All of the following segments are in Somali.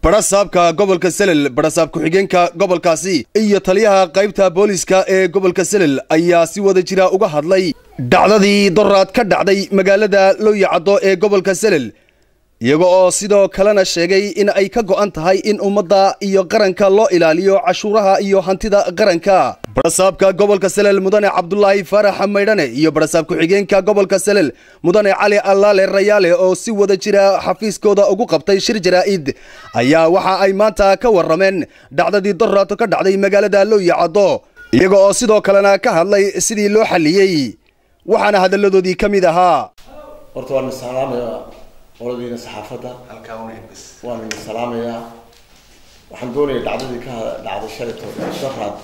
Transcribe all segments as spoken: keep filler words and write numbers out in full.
barasaabka gobolka Selel barasaab ku-xigeenka gobolkaasi iyo taliyaha qaybta booliska ee gobolka Selel ayaa si wada jira uga hadlay dhacdadii doraad ka dhacday magaalada Looyacado ee gobolka Selel iyaga oo sidoo kalena sheegay in ay ka go'an tahay in ummadda iyo qaranka loo ilaaliyo cashuuraha iyo hantida qaranka. barasaabka gobolka Selel mudane Cabdullaahi Faarax Maydhane iyo barasaab ku-xigeenka gobolka Selel mudane Cali Allaale Rayaale oo si wada jira xafiiskooda ugu qabtay shir jaraa'id ayaa waxa ay maanta ka warameen dhacdadii doraad ka dhacday magaalada Looyacado iyaga oo sidoo kalena ka hadlay sidii loo xaliyay waxaana hadaladoodii kamid ahaa horta waan salaamayaa orodayna saxaafadda waan salaamayaa waxaan doonayaa dhacdadii ka dhacday shalay doraad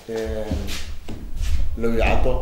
Looyacado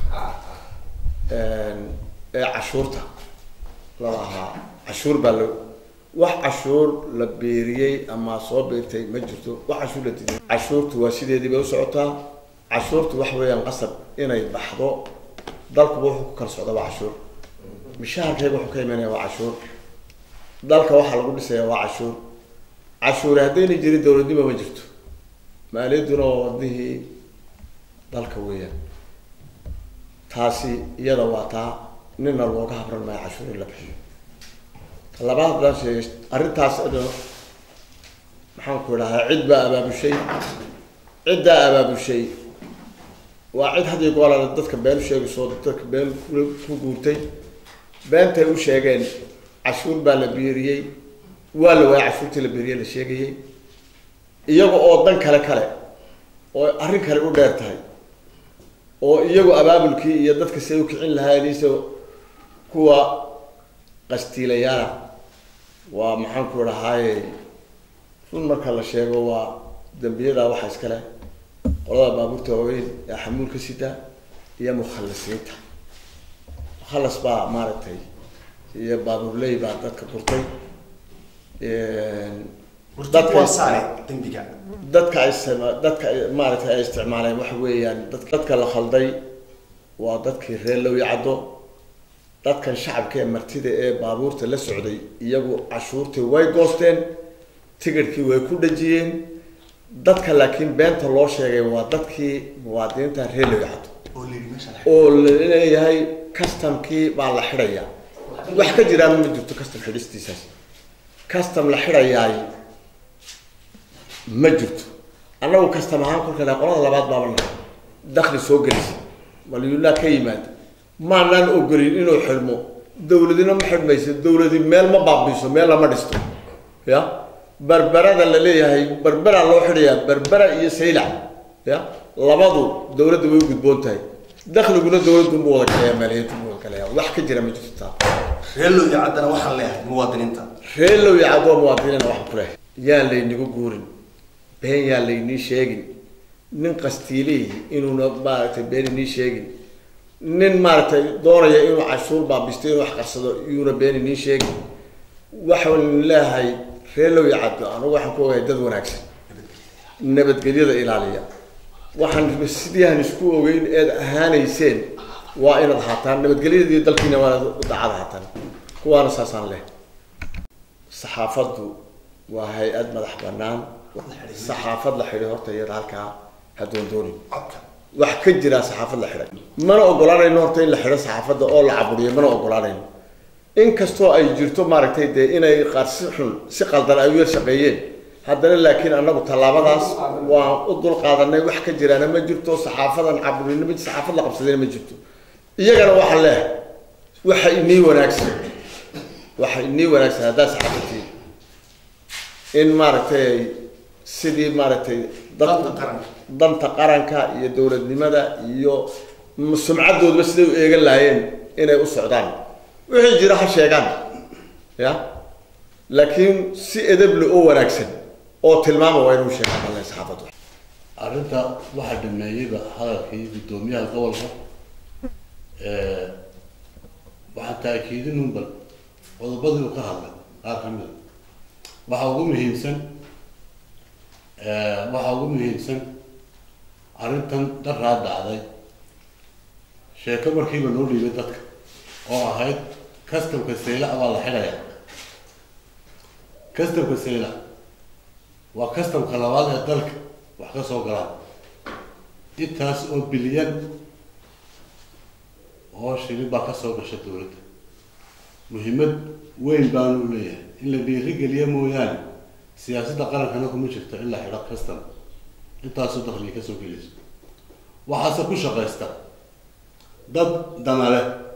ee cashuurta la lahaa cashuur baa loo wax cashuur la beeriyay ama soo beertay ma jirto wax cashuur la tidin cashuurtu waa sideedii bay u socotaa cashuurtu wax weeyaan qasab inay baxdo dalku wuxuu ku kala socdaa waa cashuur mishaarkayga wuxuu ka imanaya waa cashuur dalka waxa lagu dhisayaa waa cashuur cashuur haddayna jirin dawladnimo ma jirto maaliyaduna waa wadnihii dalka weeyaan taasi iyada waa taa nina looga habran maayo cashuur in la bixiyo labaad baan sheegay arrintaas maxaan ku idhahaa cid baa abaabushay ciddaa abaabushay waa cid had iyo goor dadka been u sheegayso dadka been ku guurtay beentay u sheegeen cashuur baa la beeriyey waa la waayay cashuurtii la beeriyey la sheegayay iyaga oo dan kale kale oo arrin kale u dheer tahay oo iyagu abaabulkii iyo dadka say u kicin lahaayeen kuwa qastiilayaala waa maxaan ku idhahaaye run marka la sheego waa dambiyada waxa iskale qolada baabuurta waaweyn ee xamuulka sida iyo mukhallisiinta mukhallas baa maaragtay iyo baabuurley baa dadka burtay dadka dambiga dadka ay dadka maaragtay ay isticmaaleen wax weeyaan dadka la khalday waa dadkii reer Looyacado dadkan shacabka ee martida ee baabuurta la socday iyagu cashuurtii way goosteen tigirkii way ku dhajiyeen dadka laakiin beenta loo sheegay waa dadkii muwaadiniinta reer Looyacado oo leeyahay customkii baa la xidhaya wax ka jira ma jirto custom xidhistiisa custom la xidhayaay ma jirto annagu custom ahaan kulka la qolada labaad baaban dakhli soo gelisay waliyullah ka yimaad ma naan ogolin inuu xirmo dawladina ma xirmayso dawladi meel ma baabiiso meel lama dhisto ya barbarada la leeyahay barbara loo xidhayaa barbara iyo saylac ya labadu dawladdu way gudboon tahay dakhliguna dawladdu ma wada kale maaliyaddu ma wada kale wax ka jira ma jirto reer Looyacadana waxaan leeyahay muwaadiniinta reer Looyacado muwaadiniinta wax ku leh yaa laynigu guurin been yaa layni sheegin nin qastiilay inuu maaragtay been ni sheegin nin maaragtay doonaya inuu cashuur baabisto inuu wax qarsado iyuna been ni sheegin waxaan leeyahay reer Looyacado anigu waxaan ku ogahay dad wanaagsan nabadgelyada ilaaliya waxaan sidii aan isku ogeyn ee ahaanayseen waa inaad haataan nabadgelyada dalkiina waa dacad haataan kuwaana saasaan leh saxaafaddu waa hay'ad madax bannaan saxaafad la xidhay horta iyada halkaa hadoon doonin wax ka jira saxaafad la xidhay mana ogolaanayno horta in la xidho saxaafadda oo la caburiyo mana ogolaanayno inkastoo ay jirto maaragtay dee inay qaar si xun si qaldan ay weer shaqeeyeen haddana laakiin annagu tallaabadaas waan u dul qaadanay wax ka jirana ma jirto saxaafadan caburinimo ma saxaafad la qabsadayna ma jirto iyagana waxa leh waxa inii wanaagsan waxa inii wanaagsan hadda saxaafadii in maaragtay sidii maaragtay danta qaranka iyo dawladnimada iyo sumcadoodba siday u eegan lahaayeen inay u socdaan wixii jira ha sheegaan ya laakiin si edeb leh oo wanaagsan oo tilmaamo waa inuu sheegaan Allah saxaafadu arrinta waxa dhameeyay hadalkii gudoomiyaha gobolka ee waxa taakiidin unbal qodobadii uu ka hadlay qaar kamid waxa ugu muhiimsan ee waxa ugu muhiimsan arrintan daraad dhacday sheeko markiiba loo dhiibay dadka oo ahayd customka saylac waa la xidhaya customka saylac waa kastamka labaad ee dalka wax ka soo galaan intaas oo bilyan oo shilin baa ka soo gasha dowladda muhiimad weyn baan u leeyahay in la dhiirigeliyo mooyaane siyaasadda qarankana kuma jirto in la xidho kastam intaasoo dakhliga ka soo gelayso waxaase ku shaqaysta dad danale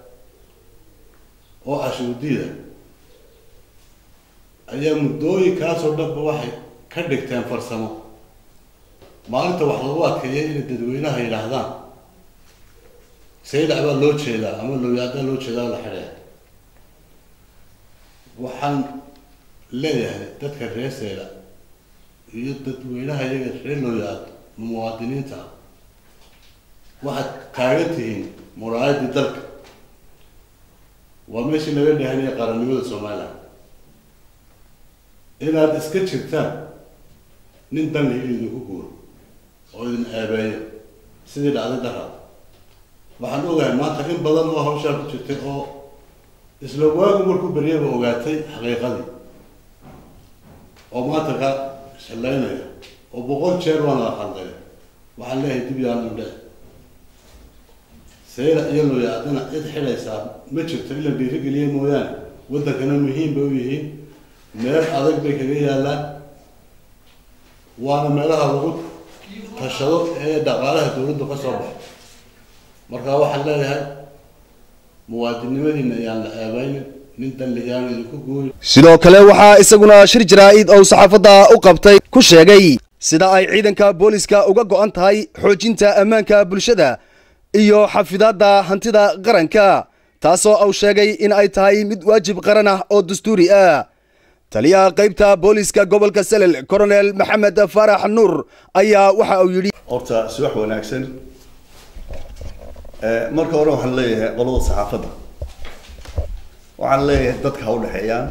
oo cashuurdiida ayaa muddooyinkaasoo dhanba waxay ka dhigteen farsamo maalinta wax lagu adkeeya inay dadweynaha yidhaahdaan saylac baa loo jeedaa ama looyaadaa loo jeedaa la xidhaya waxaan leeyahay dadka reer saylac iyo dadweynaha iyaga reer looyaad muwaadiniinta ah waxaad taagan tihiin muraayadii dalka waa meeshii laga dhahanaya qarannimada somaliland inaad iska jirtaan nin danli idinku guuro oo idin aabeeyo sidii dhacday daraad waxaan ogahay maanta in badan oo hawshaa ku jirtay oo isla waagu markuu beryaba ogaatay xaqiiqadii oo maanta ka shallaynaya oo boqol jeer waana la khalday waxaan leeyahay dib yaan indhe saylac iyo looyaadana cid xidhaysaa ma jirto in la dhiirigeliya mooyaane waddankana muhiim bay u yihiin meel adag bay kaga yaallaan waana meelaha lagu tashado ee dhaqaalaha dowladdu ka soo baxo markaa waxaan leeyahay muwaadinimadiina ayaan la aabaynin nin danliyaan idinku gooyo sidoo kale waxaa isaguna shir jaraa'id oo saxaafadda u qabtay ku sheegay sida ay ciidanka booliska uga go'an tahay xoojinta ammaanka bulshada iyo xafidaadda hantida qaranka taasoo uu sheegay in ay tahay mid waajib qaran ah oo dastuuri ah taliyaha qaybta booliska gobolka Salel Colonel Maxamed Farax Nuur ayaa waxa uu yiri horta subax wanaagsan ee marka hore waxaan leeyahay qolada saxaafadda waxaan leeyahay dadka u dhaxeeyaan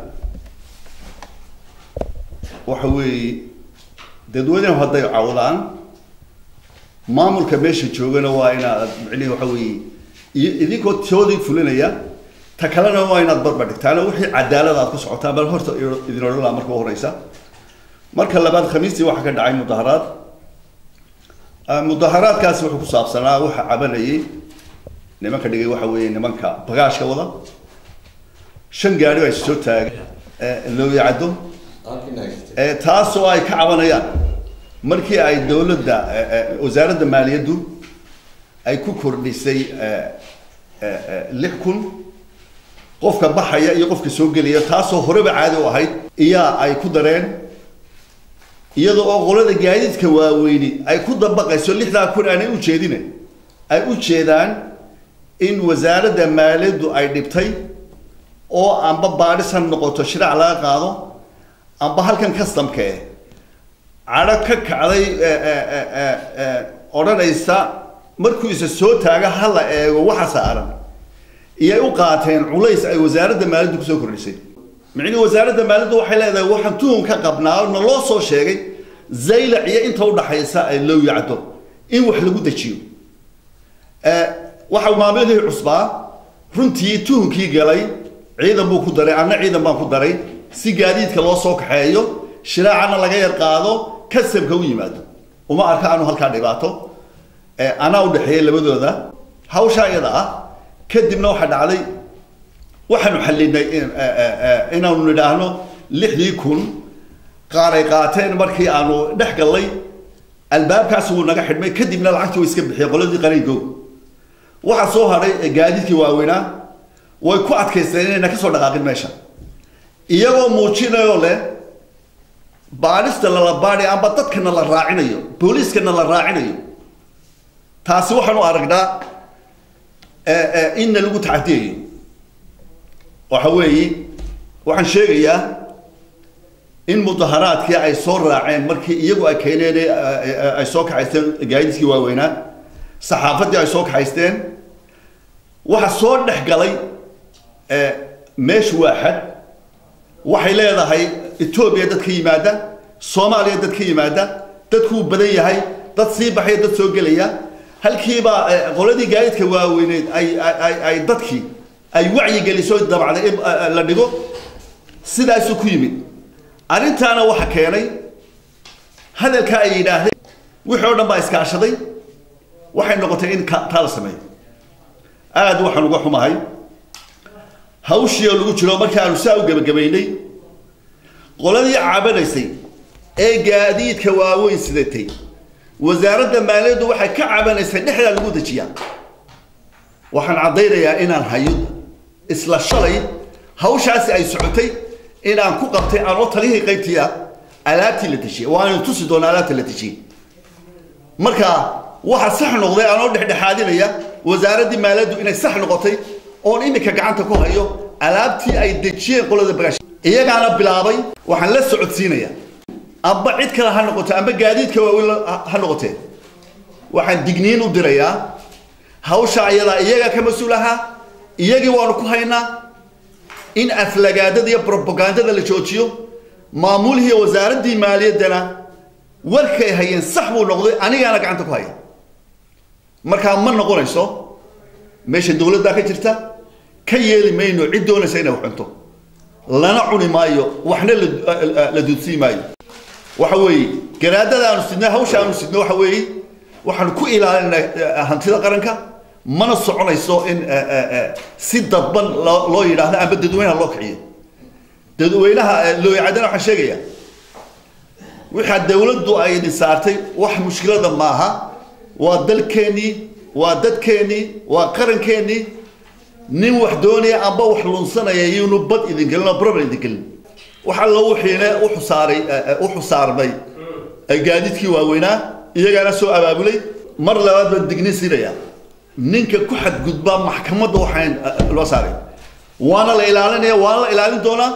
waxa weeye dadweynaha hadday cawdaan maamulka meesha joogana waa inaad macnaheedu waxa weeye idinkoo toodii fulinaya ta kalena waa inaad barbar dhigtaan wixii cadaalad aad ku socotaan bal horta idin oran marka horeysa marka labaad khamiistii waxa ka dhacay mudaharaad mudaharaadkaasi wuxuu ku saabsanaa waxa cabanayay nimanka dhigay waxa weeye nimanka bagaashka wada shan gaari ay soo taagay loo yacdo ee taasoo ay ka cabanayaan markii ay dawladda wasaaradda maaliyaddu ay ku kordhisay lix kun qofka baxaya iyo qofka soo gelaya taasoo horeba caadi u ahayd iyaa ay ku dareen iyadoo oo qolada gaadiidka waaweyni ay ku dabaqayso lixdaa kun aanay u jeedine ay u jeedaan in wasaaradda maaliyaddu ay dhibtay oo amba baadhisan noqoto shiraac laga qaado amba halkan customka eh cadho ka kacday odhanaysa markuu isa soo taaga hala eego waxa saaran iyay u qaateen culays ay wasaaradda maaliyaddu kusoo kordhisay micnii wasaaradda maaliyaddu waxay leedahay waxaan tuhun ka qabnaa na loo soo sheegay zaylac iyo inta u dhaxaysa ay loo yacdo in wax lagu dejiyo waxa maamulihii cusbaa runtii tuhunkii galay ciidan buu ku daray anna ciidan baan ku daray si gaadiidka loo soo kaxeeyo shiraacana laga yar qaado kasabka u yimaado uma arka aanu halkaa dhibaato anaa u dhaxeeyay labadooda hawshaa iyada ah kadibna waxa dhacday waxaanu xallinay inaanu nidhaahno lixdii kun qaar ay qaateen markii aanu dhex gallay albaabkaas wuu naga xidhmay kadibna lacagtii way iska bixiyeen qoladii qaraygow waxa soo hadhay gaadiidkii waaweynaa way ku adkaysteen inayna ka soo dhaqaaqin meesha iyagoo muujinayo leh baadhista lala baadhay amba dadkana la raacinayo booliiskana la raacinayo taasi waxaanu aragnaa inna lagu tacadiyayo waxa weeye waxaan sheegayaa in mudaharaadkii ay soo raaceen markii iyagu ay keeneen ay soo kaxaysteen gaadiidkii waaweynaa saxaafaddii ay soo kaxaysteen waxa soo dhex galay meeshu waa xad waxay leedahay Ethiopia dad ka yimaada Soomaaliya dad ka yimaada dadku badan yahay dad sii baxay dad soo gelaya halkiiba qoladii gaadiidka waaweyneed ay ay ay dadkii ay wacyi geliso dabacday la dhigo sidaas ku yimid arrintaana waxa keenay هذا الكائن هذا وحنا ما إسكاشدي وحنا نقطة إن كتال سمي آد وحنا نقول معي هوشي اللي قلت له ما كانوا ساو جب جبيني قلنا عبنا يصير إيه جديد كواوين سدتي وزارة المالية وحنا كعبنا يصير نحن اللي قلت شيئا وحنا عضينا يا إنا الحيود إسلا شلي هوش عسى أي سعوتي إن أن كوقتي أن وطليه قيتيا آلات اللي تشي وأنا تصدون آلات اللي تشي مركا واحد صح نقضي أنا أقول لحد حادية وزارة المالية إن صح نقطي أو إنك قعنت كوهيو آلاتي أي دتشي قول هذا بقاش إيه قانا بلابي وحن لا سعود سينيا أبا عيد كلا هالنقطة أما جديد كوا هالنقطة وحن دقنين ودريا هوش عيلا إيه كمسؤولها إيه وانو كهينا إن أفلاجات دي بروباغندا اللي تشوتشيو معمول هي وزارة المالية دنا وركي هي صحبوا النقطة أنا أنا قعنت كهيا مركا من نقول إيشو ماشي الدولة ذاك جرتا كيالي ماينو عدونا سينا وحنتو لنا عوني مايو وحنا لدوسي مايو وحوي كرادة أنا سيدنا هوش أنا سيدنا وحوي وحن كو إلى هنتلا قرنكا ما نصعنا يسوع إن سيد ضبن لا يراه أنا بدي دوينها اللوكعية دوينها لو يعدنا حشجية وحد دولة دو أيدي سارتي وح مشكلة معها ودل كني ودد كني وقرن كني نيم وحدوني أبا وحلونسنا يجيونو بد إذا قلنا بربع إذا قلنا وحلا وحينا وحصاري وحصار بي الجاديد كي ووينا إذا أنا سو أبابلي مرة لواد بدقني سيريا نينك كحد قدام محكمة وحين الوساري وانا الإعلان وانا الإعلان دونا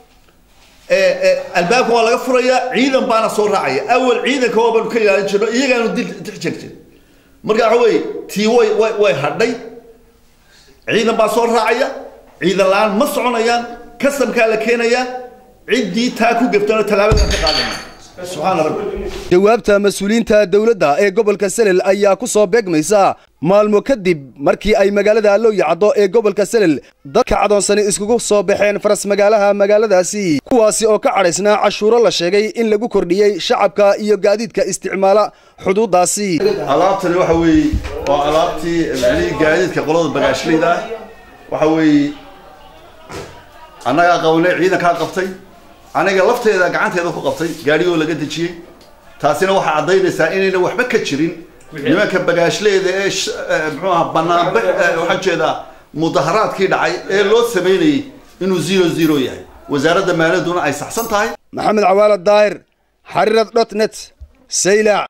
الباب هو لا يفريا عيدا بانا صور راعي أول عيدا كوابل كي يعني شنو إذا أنا ندير تحجكت مرجع هوي تي وي وي وي هردي عيدا باصور راعي عيدا الآن مصعونيا كسم كالا كينيا عدي تاكو قفتنا تلابد أنت قادمة سبحان ربي jawaabta mas'uuliyiinta dawladda ee gobolka Salel ayaa ku soo beegmaysa maalmo kadib markii ay magaalada loo yacdo ee gobolka Salel dadka cadoonsani iskugu soo baxeen faras magaalaha magaaladaasi kuwaasi oo ka careysnaa cashuuro la sheegay in lagu kordhiyay shacabka iyo gaadiidka isticmaala xuduudaasi alaabtani waxa weey waa alaabtii gaadiidka qolada bagaashleyda waxa weey anaga qowlay ciidanka qabtay aniga lafteeda gacanteeda ku qabtay gaariyo laga dajiyay taasina waxa cadeynaysaa inayna waxba ka jirin nimanka bagaashleeda ee muxuu ahaa banaanba waxa jeeda mudaharaadkii dhacay ee loo sameeyay inuu zero zero yahay wasaaradda maaliyaduna ay saxsan tahay maxamed cawaala daahir xariirad dot net sayla